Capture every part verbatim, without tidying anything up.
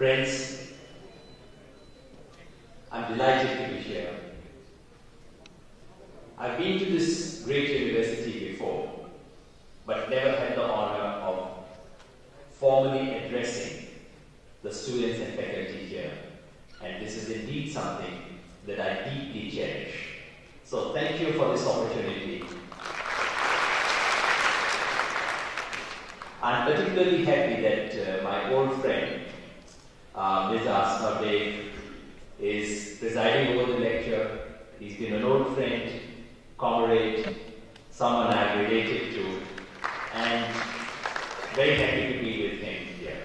Friends, I'm delighted to be here. I've been to this great university before, but never had the honor of formally addressing the students and faculty here. And this is indeed something that I deeply cherish. So thank you for this opportunity. I'm particularly happy that uh, my old friend, uh, Miz Asma Dev, is presiding over the lecture. He's been an old friend, comrade, someone I'm related to, and very happy to be with him here.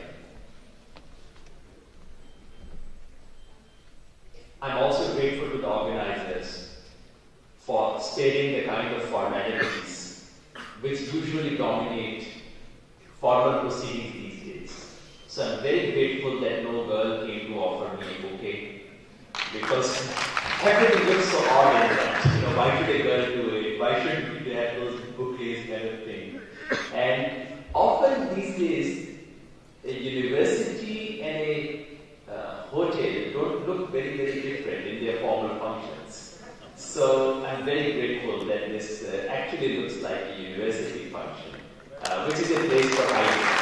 I'm also grateful to the organizers for sparing the kind of formalities which usually dominate formal proceedings these days. So I'm very grateful that no girl came to offer me a bouquet, because everything looks so odd in that. You know, why should a girl do it? Why shouldn't we have those bouquets kind of thing? And often these days, a university and a uh, hotel don't look very, very different in their formal functions. So I'm very grateful that this uh, actually looks like a university function, uh, which is a place for ideas.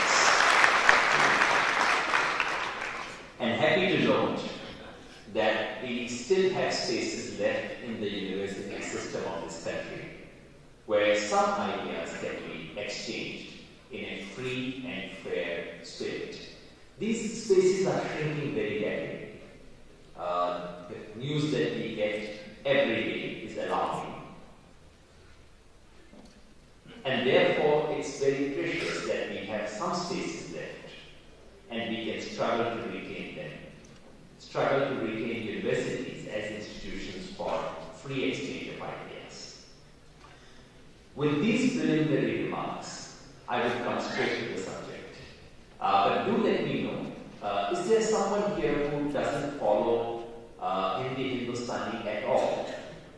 And happy to note that we still have spaces left in the university system of this country where some ideas can be exchanged in a free and fair spirit. These spaces are shrinking very rapidly. Uh, the news that we get every day is alarming. And therefore, it's very precious that we have some spaces left and we can struggle to retain them. Struggle to retain universities as institutions for free exchange of ideas. With these preliminary remarks, I will come straight to the subject. Uh, but do let me know, uh, is there someone here who doesn't follow uh, Hindi Hindustani at all?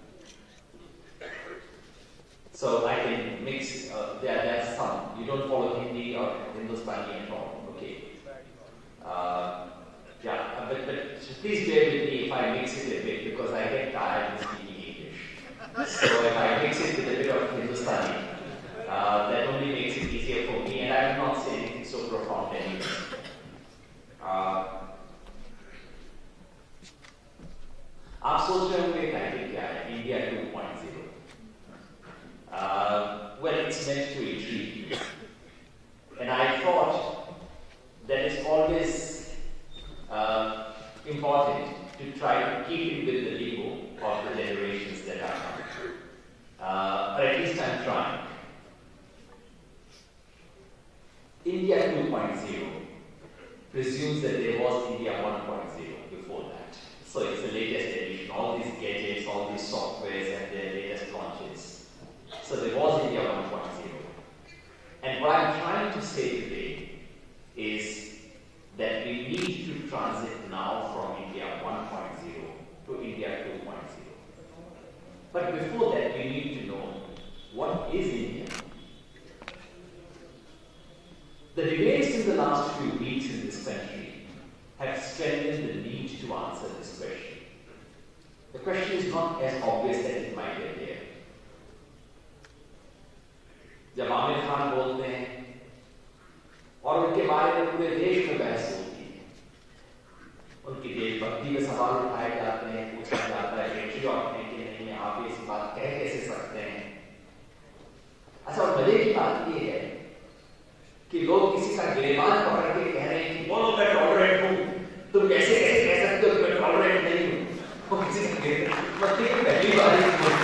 So I can mix, uh, there, there's some. You don't follow Hindi or Hindustani at all, okay. Uh, yeah, but, but please bear with me if I mix it a bit, because I get tired of speaking English. So if I mix it with a bit of Hindustani, uh, that only makes it easier for me, and I will not say anything so profound anyway. Uh, आप सोच रहे होंगे title क्या है? India two point oh. Uh, well, it's meant to intrigue you. And I thought that it's always uh, important to try to keep in with the lingo of the generations that are coming. Uh, but at least I'm trying. India two point oh presumes that there was India one point oh before that. So it's the latest edition. All these gadgets, all these softwares and their latest launches. So there was India one point oh. And what I'm trying to say today is that we need to transit now from India one point oh to India two point oh. But before that, we need to know, what is India? The debates in the last few weeks in this country have strengthened the need to answer this question. The question is not as obvious as it might appear. जब आमिर खान बोलते हैं और उनके बारे में पूरे देश में बहस होती है, उनकी देशभक्ति में सवाल उठाए जाते हैं, पूछा जाता है कि नहीं आप ये बात कह कैसे सकते हैं। अच्छा, और मजे की बात ये है कि लोग किसी का गिरेबान पकड़ के कह रहे हैं कि बोलो मैं टॉलरेंट हूं, तुम कैसे कैसे कह सकते हो कि मैं टॉलरेंट नहीं हूं। वो किसी का मतलब पहली बार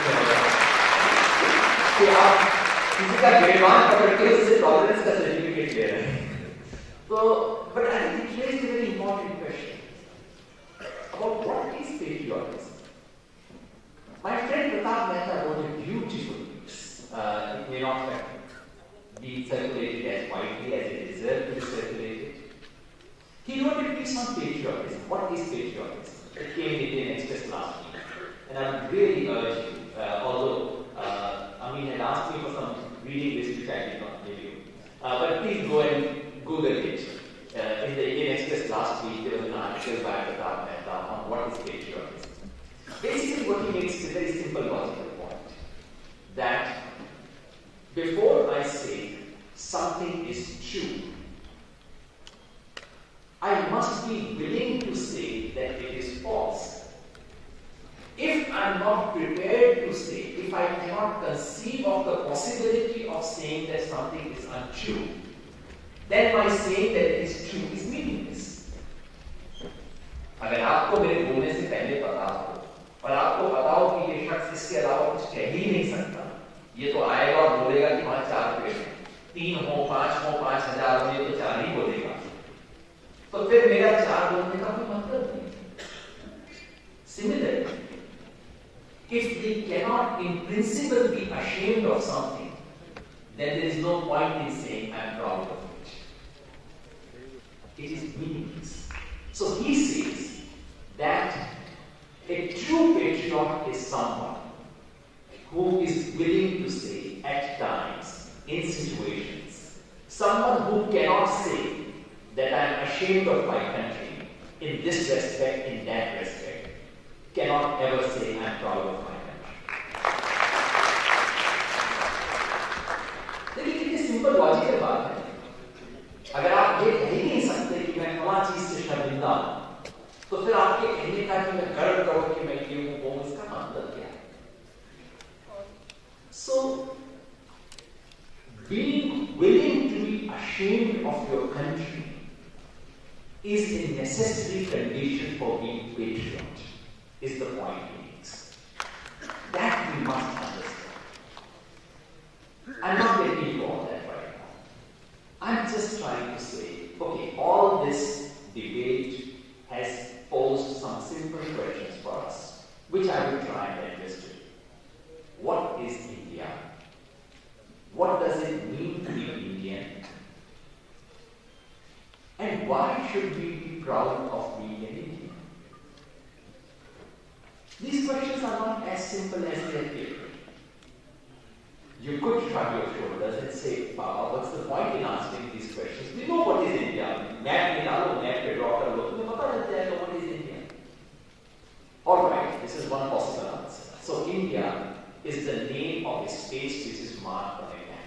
कि आप किसी का गिरेबान पकड़ के उससे टॉलरेंस का सर्टिफिकेट ले रहे हैं। तो but I think it raises a very important question about what is patriotism. My friend Pratap Mehta wrote a beautiful piece. Uh, it may not have been circulated as widely as it deserved to be circulated. He wrote a piece on patriotism. What is patriotism? It came in the Indian Express last week. And I would really urge you, uh, although uh, Amin had asked me for some reading list which I did not give you. Uh, but please go and Google it. Uh, in the Indian Express last week, there was an article by Pratap Mehta on what is patriotism. Basically, what he makes is a very simple logical point that before I say something is true, I must be willing to say that it is false. If I am not prepared to say, if I cannot conceive of the possibility of saying that something is untrue, then my saying that it is true is meaningless. अगर आपको मेरे बोलने से पहले पता हो और आपको पता हो कि ये शख्स इसके अलावा कुछ कह ही नहीं सकता, ये तो आएगा और बोलेगा कि वहां चार पेड़ हैं, तीन हो, पांच हो, पांच हजार हो, ये तो चार ही बोलेगा, तो फिर मेरा चार बोलने का कोई मतलब नहीं. Similarly, if we cannot in principle be ashamed of something, then there is no point in saying I am proud of it. It is meaningless. So he says that a true patriot is someone who is willing to say at times, in situations, someone who cannot say that I am ashamed of my country in this respect, in that respect, cannot ever say I am proud of my country. देखिए कितनी simple logical बात है. अगर आप ये कह ही नहीं सकते कि मैं फलां चीज से शर्मिंदा हूं, तो फिर आपके कहने का कि मैं गर्व करूं कि मैं ये हूं वो, इसका मतलब क्या है? So, being willing to be ashamed of your country is a necessary condition for being patriot, is the point he makes. That we must understand. I'm not getting into all that right now. I'm just trying to say, okay, all this debate has posed some simple questions for us, which I will try and address today. What is India? What does it mean to be Indian? And why should we be proud of being an Indian? These questions are not as simple as they appear. You could shrug your shoulders and say, Baba, what's the point in answering these questions? We know what is India. Map mein डालो, map पे draw कर लो, तुम्हें पता लग जाएगा what is India. All right, this is one possible answer. So India is the name of a space which is marked on a map.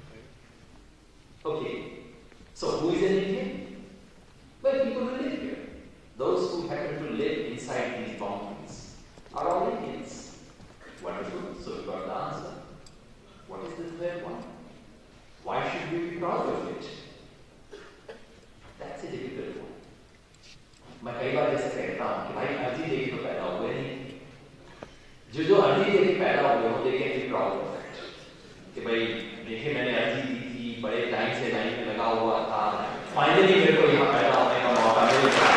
Okay, so who is an Indian? Well, people who live here. Those who happen to live inside these boundaries are all Indians. Wonderful, so we got the answer. What is the third one? Why should we be proud of it? That's a difficult one. मैं कई बार जैसे कहता हूँ कि भाई अर्जी देके तो पैदा हुए नहीं, जो जो अर्जी देके पैदा हुए हो they can be proud of it. कि भाई देखिए मैंने अर्जी दी थी, बड़े टाइम से लाइन में लगा हुआ था, फाइनली मेरे को यहाँ पैदा होने का मौका मिला.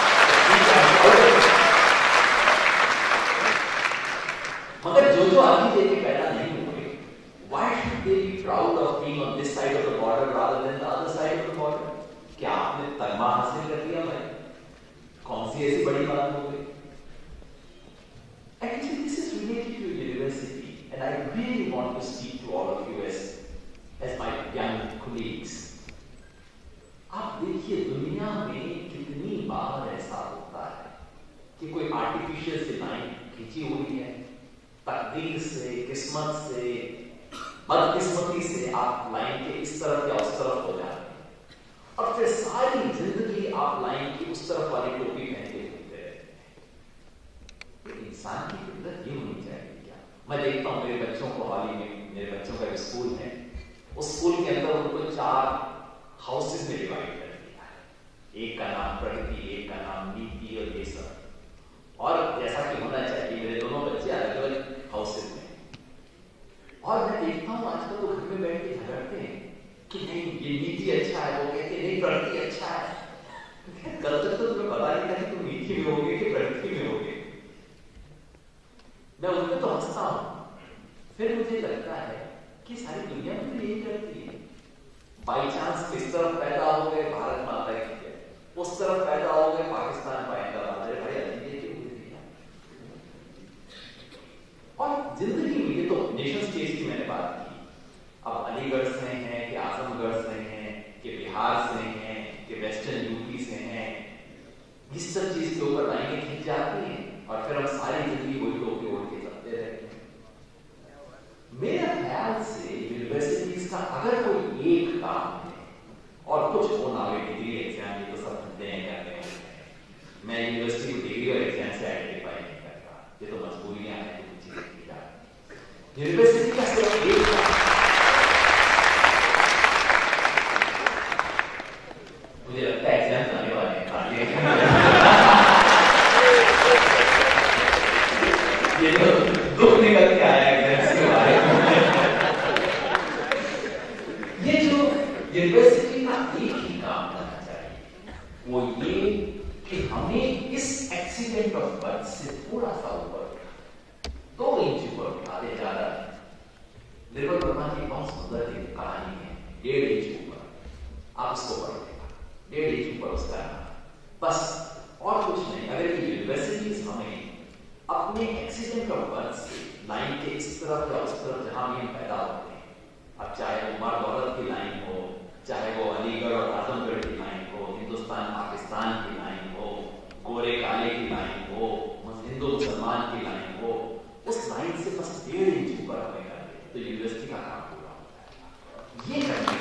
मगर जो जो अर्जी देके पैदा नहीं हुए, why should they be proud of being on this side of the border rather than the other side of the border? क्या आपने तगमा हासिल कर लिया भाई? कौन सी ऐसी बड़ी बात हो गई? Actually, this is related to university, and I really want to speak to all of you as as my young colleagues. आप देखिए दुनिया में कितनी बार ऐसा होता है कि कोई आर्टिफिशियल से लाइन खींची हुई है, तकदीर से, किस्मत से, बदकिस्मती से आप लाइन के इस तरफ या उस तरफ हो जाते हैं, और फिर सारी जिंदगी आप लाइन की उस तरफ वाली टोपी पहन के घूमते रहते हैं. तो इंसान की फितरत ये होनी चाहिए क्या? मैं देखता हूँ मेरे बच्चों को, हाल ही में मेरे बच्चों का स्कूल है, उस स्कूल के अंदर उनको चार हाउसेस में डिवाइड कर दिया है. एक का नाम प्रगति, एक का नाम नीति और ये सब. और जैसा कि होना चाहिए, मेरे दोनों बच्चे अलग अलग हाउसेस में. और मैं देखता हूँ आजकल तो घर में बैठ के झगड़ते हैं कि नहीं ये नीति अच्छा है, वो कहते नहीं प्रगति अच्छा है. कल तक तो तुम्हें पता नहीं था कि तुम नीति में होगे कि प्रगति में होगे. मैं उनमें तो हंसता हूँ, फिर मुझे लगता है कि सारी दुनिया में तो यही करती है. बाई चांस किस तरफ पैदा हो गए, भारत माता की है, उस तरफ पैदा हो गए, पाकिस्तान पाएंदा भाई अजीब क्यों हुई थी. और जिंदगी में ये तो नेशन स्टेट की मैंने बात की. अब अलीगढ़ से हैं कि आजमगढ़ से हैं कि बिहार से हैं कि वेस्टर्न यूपी इस सब चीज के ऊपर लाइनें खींच जाती हैं और फिर हम सारी जिंदगी वही टोपी ओढ़ के चलते रहते हैं। मेरे ख्याल से यूनिवर्सिटीज का अगर कोई एक काम है, और कुछ हो ना हो, डिग्री एग्जाम ये तो सब देते हैं करते हैं, मैं यूनिवर्सिटी को डिग्री और एग्जाम से आइडेंटिफाई नहीं करता, ये तो मजबूरियां हैं, कुछ चीजें की जाती। यूनिवर्सिटी का सिर्फ एक काम, मुझे लगता है एग्जाम आने वाले हैं ये तो दुख निकल के आया एग्जाम के बारे में। ये जो यूनिवर्सिटी का एक ही काम करना चाहिए वो ये कि हमें इस एक्सीडेंट ऑफ बर्थ से थोड़ा सा ऊपर, दो इंच ऊपर उठा दे। ज्यादा निर्मल वर्मा की बहुत सुंदर एक कहानी है, डेढ़ इंच ऊपर, आप उसको पढ़िएगा, डेढ़ इंच ऊपर उसका बस, और कुछ नहीं। अगर ये यूनिवर्सिटीज हमें अपने एक्सीडेंट ऑफ बर्थ से लाइन के इस तरफ या उस तरफ जहां भी हम पैदा होते हैं, अब चाहे वो उमर दौलत की लाइन हो, चाहे वो अलीगढ़ और आजमगढ़ की लाइन हो, हिंदुस्तान पाकिस्तान की लाइन हो, गोरे काले की लाइन हो, हिंदू मुसलमान की लाइन हो, उस लाइन से बस डेढ़ इंच ऊपर हमें कर दे तो यूनिवर्सिटी का काम पूरा होता है। ये करने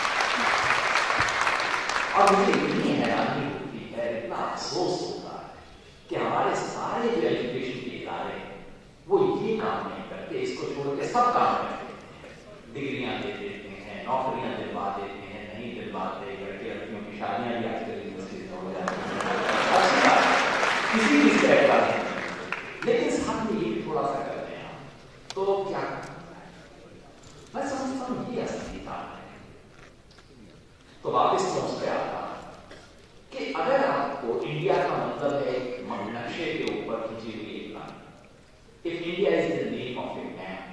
और मुझे इतनी हैरानी होती है, इतना अफसोस होता है कि हमारे सारे जो एजुकेशन के इदारे हैं वो ये काम नहीं करते, इसको छोड़ के सब काम करते हैं, डिग्रियां दे देते हैं, नौकरियां दिलवा देते हैं, नहीं दिलवाते, लड़के लड़कियों की शादियां भी आजकल यूनिवर्सिटी में हो जाती हैं, किसी भी स्टेप का नहीं, लेकिन साथ में ये भी थोड़ा सा करते हैं हम, तो क्या करना है? मैं समझता हूँ ये असली काम है। तो वापिस मैं उस पर आता कि अगर आपको इंडिया का मतलब है नक्शे के ऊपर खींची हुई एक line, if India is the name of a map,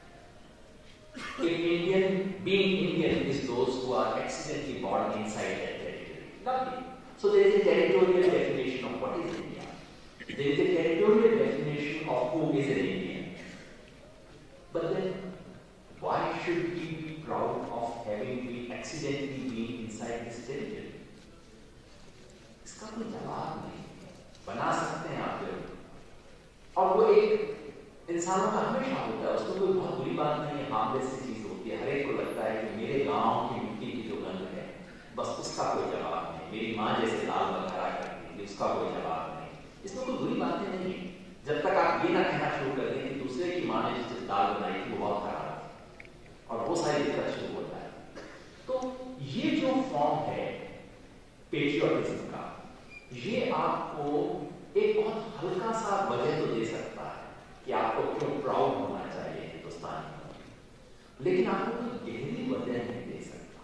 if Indian, being Indian is those who are accidentally born inside that territory. Lovely. So there is a territorial definition of what is India. There is a territorial definition of who is an Indian. But then, why should we be proud of having been accidentally been inside this territory? इसका कोई जवाब नहीं, बना सकते हैं आप लोग, और वो एक इंसानों का हमेशा होता है, उसमें कोई बहुत बुरी बात नहीं है, हार्मलेस सी चीज होती है। हर एक को लगता है कि मेरे गांव की मिट्टी की जो गंध है, बस उसका कोई जवाब नहीं, मेरी माँ जैसे दाल बघारा करती थी उसका कोई जवाब नहीं, इसमें कोई बुरी बातें नहीं है, जब तक आप ये ना कहना शुरू कर दें कि दूसरे की माँ ने जिस दाल बनाई थी वो बहुत खराब थी, और वो सारी दिक्कत शुरू होता है। तो ये जो फॉर्म है पेट्रियोटिज्म का, ये आपको एक बहुत हल्का सा वजह तो दे सकता है कि आपको क्यों प्राउड होना चाहिए हिंदुस्तान में, लेकिन आपको कोई गहरी वजह नहीं दे सकता।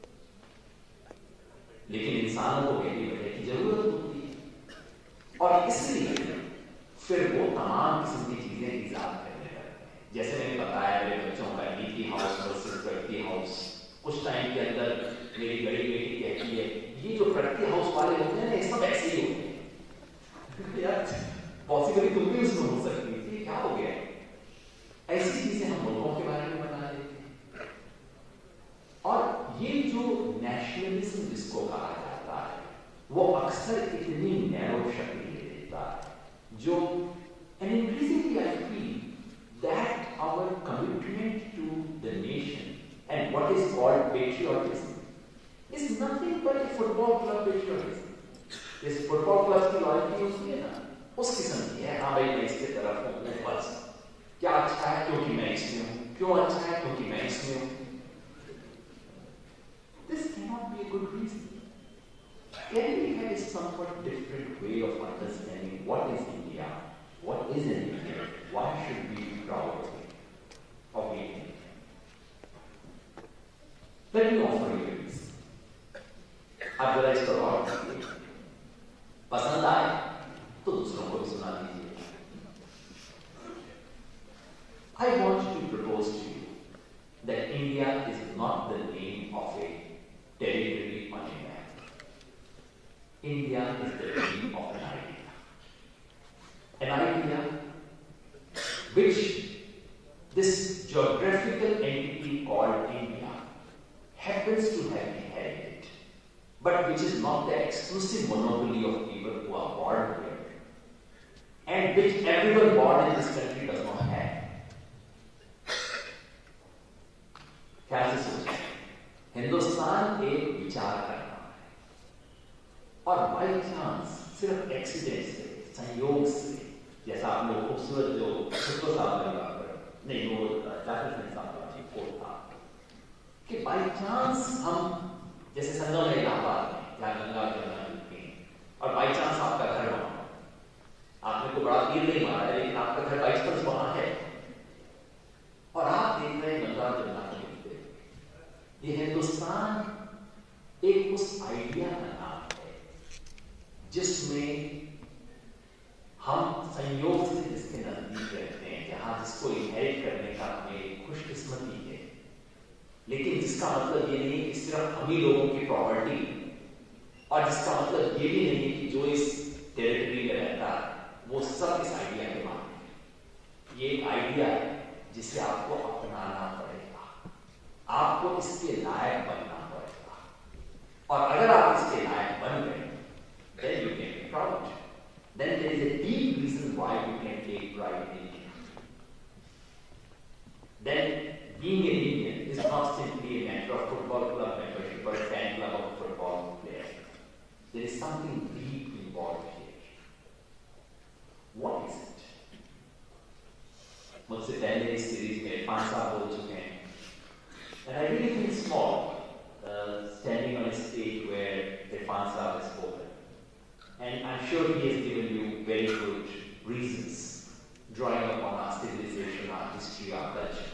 लेकिन इंसानों को गहरी वजह की जरूरत होती है, और इसलिए फिर वो तमाम किस्म की चीजें ईजाद करने लगते हैं। जैसे मैंने बताया मेरे बच्चों का Niti house versus Pragati house, कुछ टाइम के अंदर मेरी बड़ी बेटी कहती है ये जो प्रगति हाउस वाले होते हैं ना, ये सब ऐसे ही होते हैं यार, पॉसिबली तुम भी उसमें हो सकती थी, क्या हो गया? ऐसी चीजें हम लोगों के बारे में बना लेते हैं। और ये जो नेशनलिज्म जिसको कहा जाता है, वो अक्सर इतनी नैरो शक्ल ले लेता है, जो and increasingly I feel that our commitment to the nation and what is called patriotism is nothing but a football club patriotism. इस फुटबॉल क्लब की लॉयल्टी होती है ना, उस किस्म की है, हाँ भाई मैं इसके तरफ हूँ, बस क्या अच्छा है क्योंकि मैं इसमें हूँ, क्यों अच्छा है क्योंकि मैं इसमें हूँ। This cannot be a good reason. Can we have a somewhat different way of understanding what is India, what is an India, why should we be proud of it, of being Indian? Let me offer you a reason. आप जरा इसको गौर करिए, पसंद आए तो दूसरों को भी सुना दीजिए। I want to propose to you that India is not the name of a territory on a map. India is the name of an idea. An idea which this geographical entity called India happens to have inherited. but which is not the exclusive monopoly of people who are born here, and which everyone born in this country does not have. क्या से सोचें? हिंदुस्तान एक विचार करना है, और by chance सिर्फ accident से, संयोग से, जैसा आप लोग खूबसूरत जो खुद साहब ने बात कर नहीं वो जाफर सिंह साहब का ठीक कोट था कि बाई चांस हम जैसे संगम में इलाहाबाद में जहाँ गंगा जमुना मिलती हैं और बाई चांस आपका घर वहां, आपने को बड़ा तीर नहीं मारा है लेकिन आपका घर बाई चांस वहां है और आप देख रहे हैं गंगा जमुना मिलते। ये हिंदुस्तान एक उस आइडिया का नाम है जिसमें हम संयोग से जिसके नजदीक रहते हैं, जहां जिसको इनहेरिट करने का हमें खुशकिस्मती है, लेकिन जिसका मतलब ये नहीं कि सिर्फ हम ही लोगों की प्रॉपर्टी, और जिसका मतलब ये भी नहीं कि जो इस टेरिटरी में रहता है वो सब इस आइडिया के माने। ये एक आइडिया है जिसे आपको अपनाना पड़ेगा, आपको इसके लायक बनना पड़ेगा, और अगर आप इसके लायक बन गए then you can be proud. Then there is a deep reason why you can take pride in it. Then being an Indian is not simply a matter of football club membership or a fan club of football players. There is something deep involved here. What is it? मुझसे पहले इस series में पांच साल हो चुके हैं, and I really feel small uh, standing on a stage where Irfan Saab has spoken. And I'm sure he has given you very good reasons, drawing upon our civilization, our history, our culture.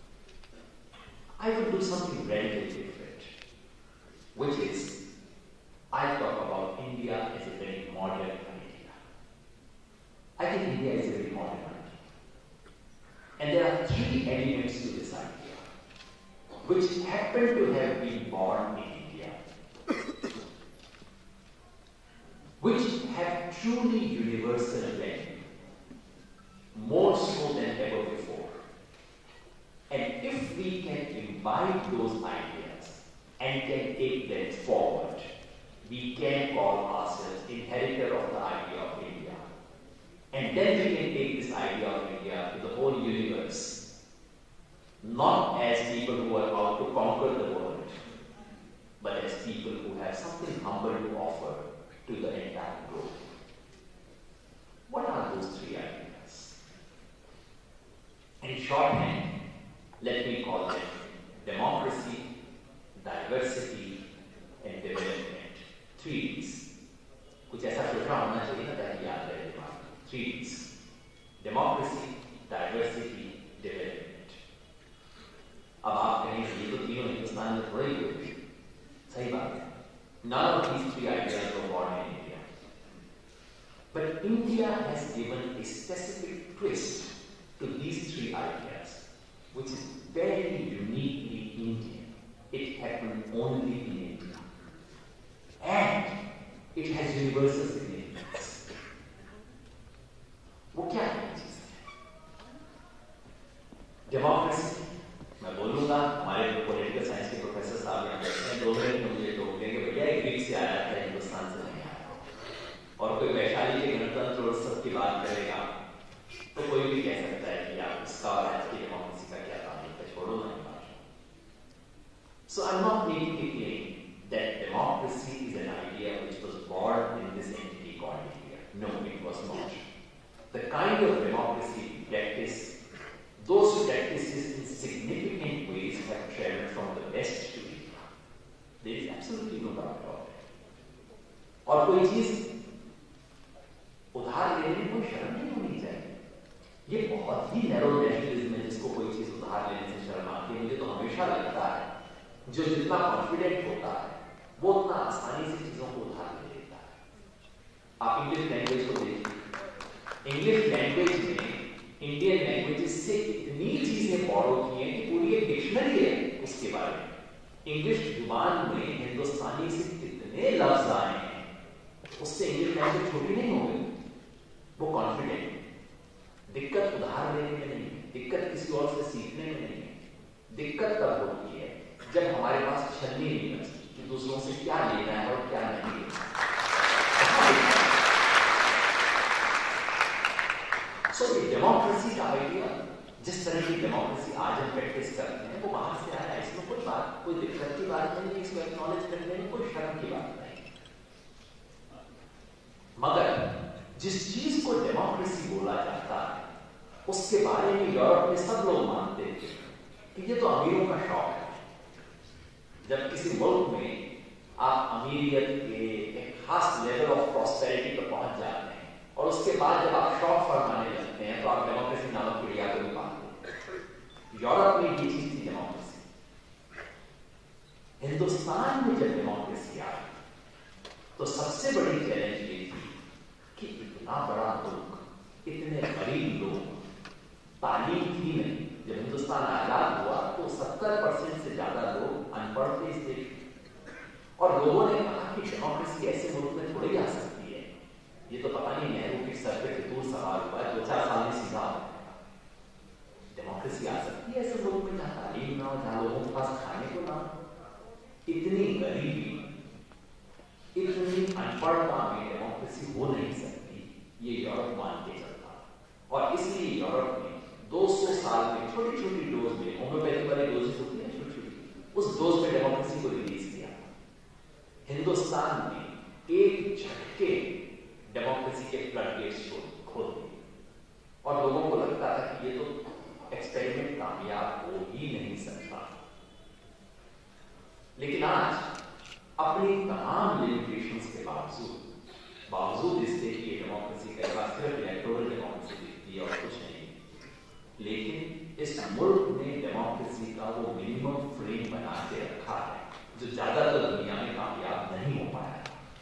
I will do something radically different, which is, I'll talk about India as a very modern idea. I think India is a very modern idea. And there are three elements to this idea, which happen to have been born in India, which have truly universal value, more so than ever before. And if we can imbibe those ideas and can take them forward, we can call ourselves inheritor of the idea of India. And then we can take this idea of India to the whole universe, not as people who are out to conquer the world, but as people who have something humble to offer to the entire globe. What are those three ideas? In shorthand, let me call them democracy, diversity, and development. Three Ds. कुछ ऐसा छोटा होना चाहिए ना ताकि याद रहे दिमाग में. Three Ds. Democracy, diversity, development. अब आप कहेंगे ये तो तीनों हिंदुस्तान में थोड़ा ही होते, सही बात है. None of these three ideas were born in India. But India has given a specific twist to these three ideas, which is very uniquely Indian. It happened only in India. And it has universal significance. वो क्या है चीज? Democracy. मैं बोलूंगा हमारे political science के professor साहब यहाँ बैठे हैं, दो मिनट में मुझे टोक देंगे भैया एक ग्रीक से आया था, हिंदुस्तान से नहीं आया. और कोई वैशाली के गणतंत्र और सब की बात करेगा तो कोई भी कह सकता है कि आप उसका और आज की डेमोक्रेसी का क्या ताल्लुक है, छोड़ो ना बात. So I'm not making a claim that democracy is an idea which was born in this entity called India. No, it was not. The kind of democracy we practice, those practices in significant ways have traveled from the West to India. There is absolutely no doubt about it. और कोई चीज उधार लेने में कोई शर्म नहीं होनी चाहिए. ये बहुत ही नैरो नेशनलिज्म है जिसको कोई चीज उधार लेने से शर्म आती है. मुझे तो हमेशा लगता है जो जितना कॉन्फिडेंट होता है वो उतना आसानी से चीजों को उधार ले लेता है. आप इंग्लिश लैंग्वेज को देखिए. इंग्लिश लैंग्वेज में इंडियन लैंग्वेजेस से इतनी चीजें फॉलो की हैं कि पूरी एक डिक्शनरी है उसके बारे में. इंग्लिश जुबान में हिंदुस्तानी से कितने लफ्ज आए हैं, उससे इंग्लिश लैंग्वेज छोटी नहीं हो गई. वो कॉन्फिडेंट. दिक्कत उधार लेने में नहीं है, दिक्कत किसी और से सीखने में नहीं है. दिक्कत तब होती है जब हमारे पास छलनी नहीं बचती कि दूसरों से क्या लेना है और क्या नहीं लेना है। सो ये डेमोक्रेसी का आइडिया, जिस तरह की डेमोक्रेसी आज हम प्रैक्टिस करते हैं, वो बाहर से आया। इसमें कोई बात, कोई दिक्कत की बात नहीं है, इसको एक्नॉलेज करने में कोई शर्म की बात नहीं। मगर जिस चीज को डेमोक्रेसी बोला जाता है, उसके बारे में यूरोप में सब लोग मानते थे कि ये तो अमीरों का शौक है। जब किसी मुल्क में आप अमीरियत के एक खास लेवल ऑफ प्रॉस्पेरिटी पर पहुंच जाते हैं और उसके बाद जब आप शौक फरमाने लगते हैं, तो आप डेमोक्रेसी नामक क्रिया को भी पाते हैं। यूरोप में ये चीज थी डेमोक्रेसी। हिंदुस्तान में जब डेमोक्रेसी आई, तो सबसे बड़ी चैलेंज ये थी कि इतना बड़ा मुल्क, इतने गरीब लोग, तालीम थी नहीं। जब हिंदुस्तान आजाद हुआ तो सत्तर परसेंट से ज्यादा लोग अनपढ़ थे इस देश में। और लोगों ने कहा कि डेमोक्रेसी ऐसे मुल्क में थोड़ी आ सकती है, ये तो पता नहीं नेहरू के सर पे फितूर सवाल हुआ है, दो चार साल में सीधा डेमोक्रेसी आ सकती है ऐसे मुल्क में जहां तालीम ना हो, जहां लोगों के पास खाने को ना हो। इतनी गरीबी, इतनी अनपढ़ता में डेमोक्रेसी हो नहीं सकती, ये यूरोप मान के चलता। और इसलिए यूरोप में दो सौ साल में छोटी छोटी डोज में, होम्योपैथी वाली डोजेस होती है छोटी छोटी, उस डोज में डेमोक्रेसी को रिलीज किया। हिंदुस्तान में एक झटके डेमोक्रेसी के फ्लडगेट्स खोल दिए और लोगों को लगता था कि ये तो एक्सपेरिमेंट कामयाब हो ही नहीं सकता। लेकिन आज अपनी तमाम लिमिटेशंस के बावजूद बावजूद इसके कि ये डेमोक्रेसी का बात सिर्फ इलेक्टोरल डेमोक्रेसी दिखती है और कुछ नहीं, लेकिन इस मुल्क ने डेमोक्रेसी का वो मिनिमम फ्रेम बना के रखा है जो ज्यादातर दुनिया में कामयाब नहीं हो पाया।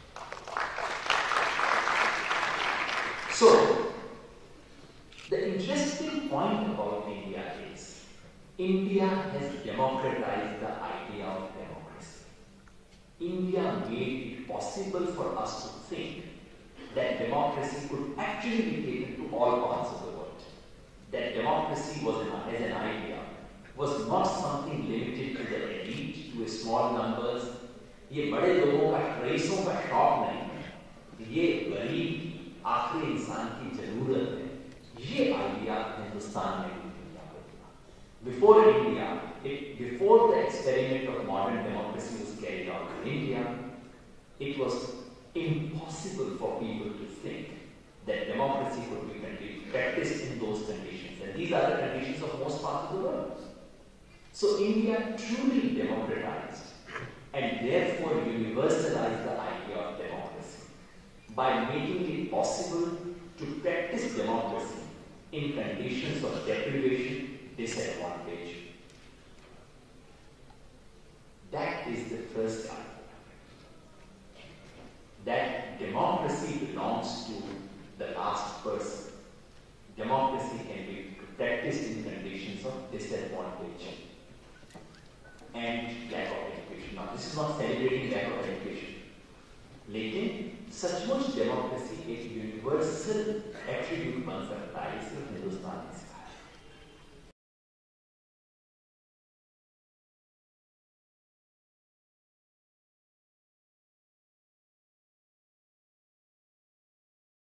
So, the interesting point about India is India has democratized the idea of democracy. India made it possible for us to think that democracy could actually be taken to all parts of the world. That democracy was an, as an idea was not something limited to the elite, to a small numbers. ये बड़े लोगों का, रईसों का शौक नहीं है, ये गरीब आखिरी इंसान की जरूरत है। ये आइडिया हिंदुस्तान में भी दुनिया को दिया। Before India, it, before the experiment of modern democracy was carried out in India, it was impossible for people to think that democracy could be practiced in those conditions. And these are the conditions of most parts of the world. So India truly democratized and therefore universalized the idea of democracy by making it possible to practice democracy in conditions of deprivation, disadvantage. That is the first idea. That democracy belongs to the last person. Democracy can be practiced in conditions of disadvantage and lack of education. Now, this is not celebrating lack of education. लेकिन सचमुच democracy एक universal attribute बन सकता है सिर्फ हिंदुस्तान में।